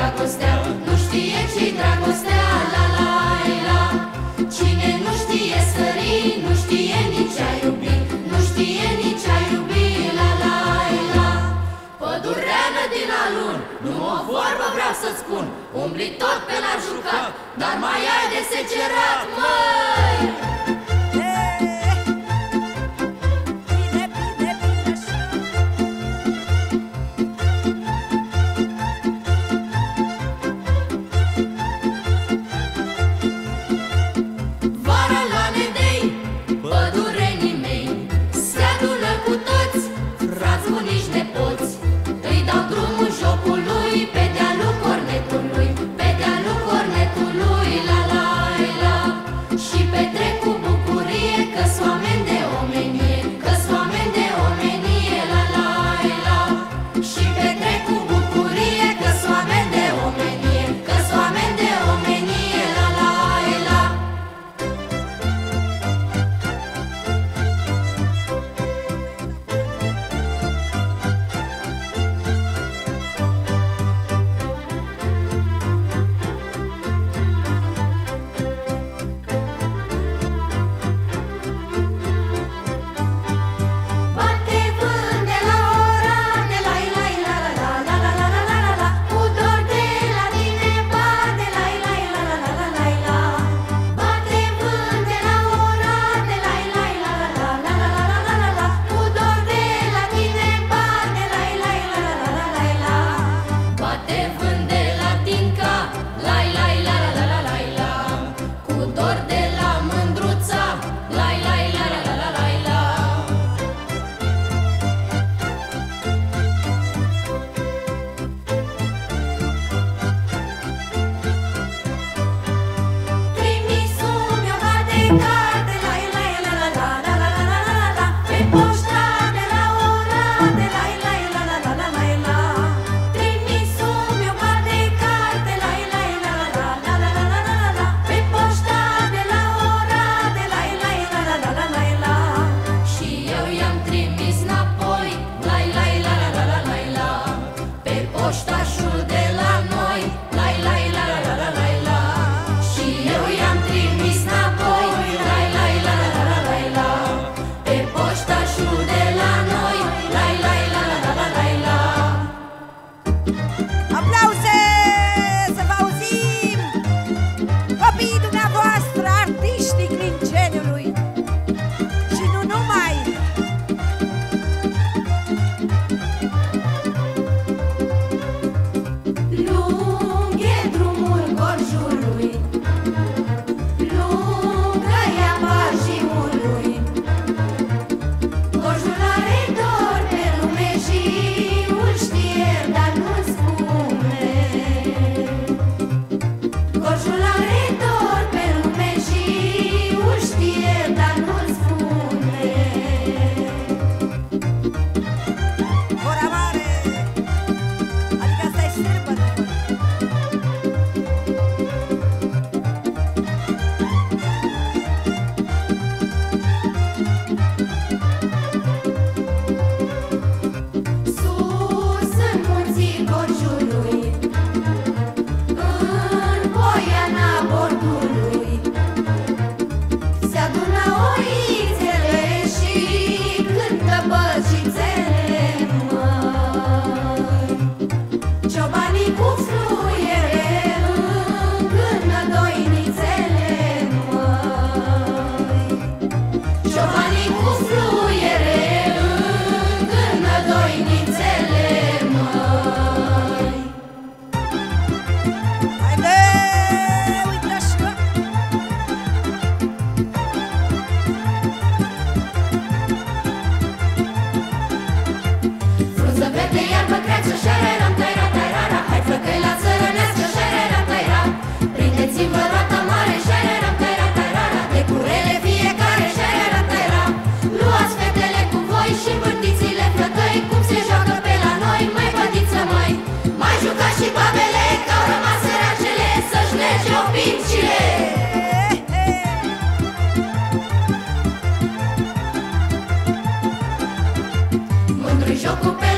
dragostea, nu știe ce-i dragostea, la la la. Cine nu știe sări, nu știe nici a iubi, nu știe nici a iubi, la la la. Pădureană din alun, nu o vorbă vreau să spun, umbli tot pe la jucat, dar mai ai de secerat, măi! Poștașul de la noi, lai lai la la la la la. Și eu i-am trimis înapoi, lai lai la la la la la. Pe poștașul de la noi, lai lai la la la la la. Aplauze! Să vă auzim! Copiii dumneavoastră, artiștii Clinceniului. Și nu numai! Mândru-i jocul pe